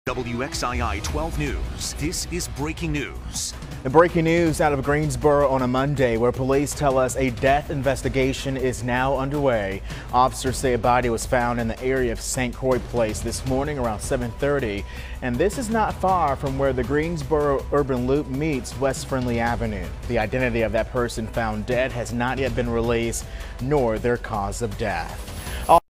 WXII 12 News. This is breaking news. And breaking news out of Greensboro on a Monday, where police tell us a death investigation is now underway. Officers say a body was found in the area of St. Croix Place this morning around 7:30. And this is not far from where the Greensboro Urban Loop meets West Friendly Avenue. The identity of that person found dead has not yet been released, nor their cause of death.